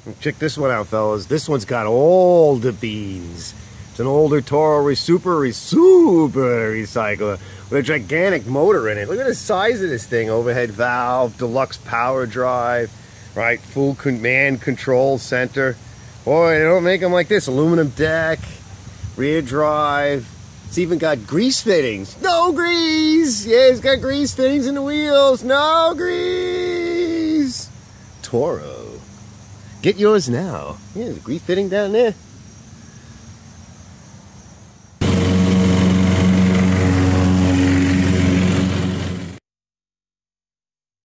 Check this one out, fellas. This one's got all the beans. It's an older Toro super recycler with a gigantic motor in it. Look at the size of this thing. Overhead valve, deluxe power drive, right? Full command control center. Boy, they don't make them like this. Aluminum deck, rear drive. It's even got grease fittings. No grease! Yeah, it's got grease fittings in the wheels. No grease! Toro. Get yours now. Yeah, there's a grease fitting down there.